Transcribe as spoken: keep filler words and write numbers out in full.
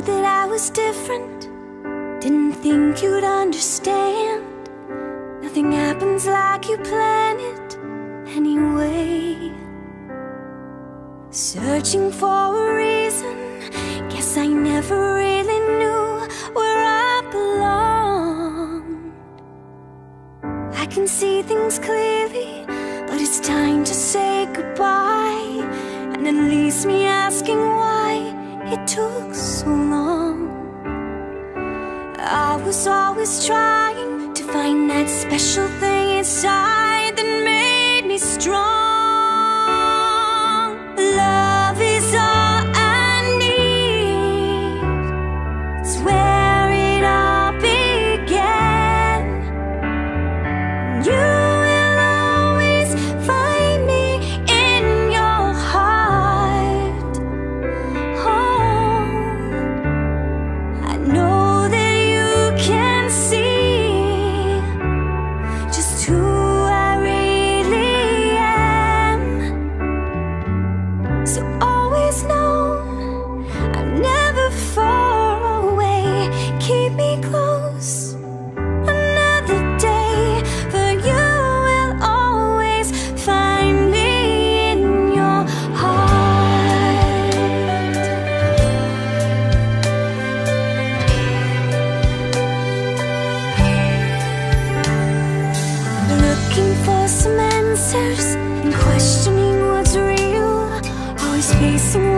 that I was different, didn't think you'd understand. Nothing happens like you plan it anyway. Searching for a reason, guess I never really knew where I belong. I can see things clearly, but it's time to say goodbye. And it leaves me asking why it took so long. I was always trying to find that special thing inside that made me strong. Love is all I need. It's where it all began. You will always find me in your heart. Oh, I know that you can see just who I really am. So always know I'm never far away. Keep me close another day, for you will always find me in your heart. Looking for some answers and questioning what's real, always facing